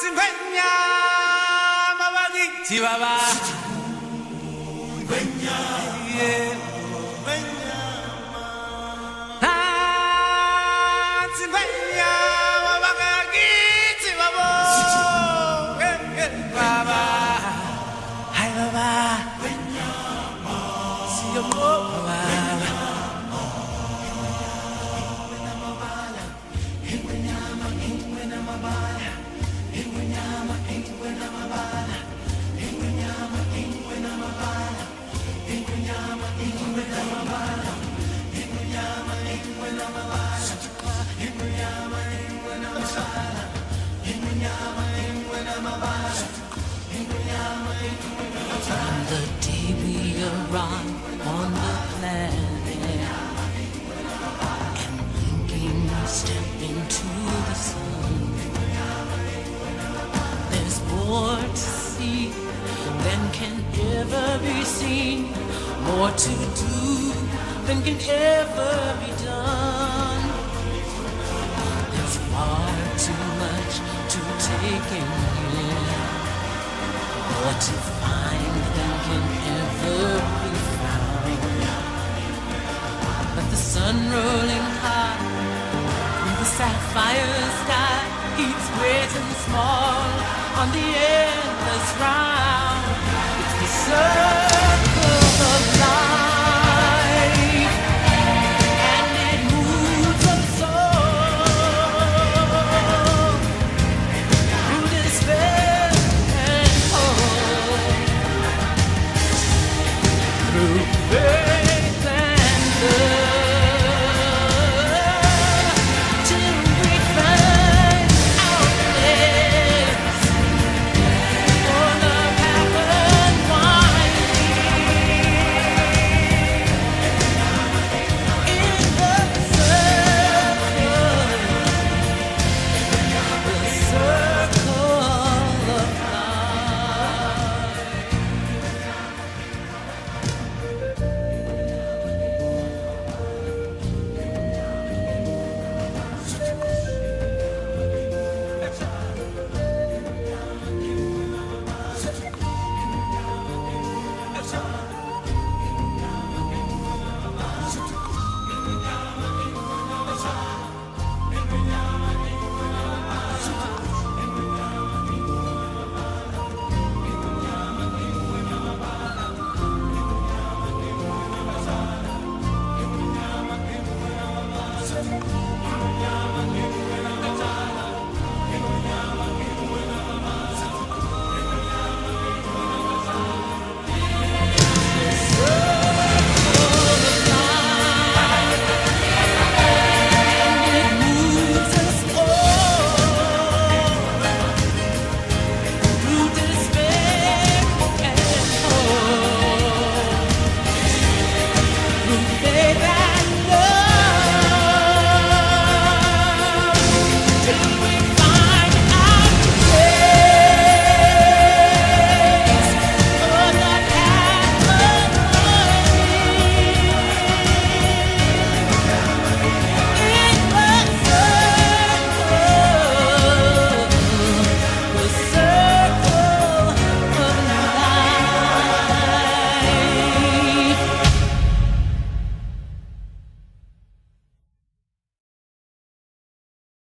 Chihuahua. From the day we arrived on the planet and blinking step into the sun, there's more to see than can ever be seen, more to do than can ever be done. There's far too much to take in here, more to find than can ever be found. But the sun rolling high through the sapphire sky keeps great and small on the endless round. It's the sun.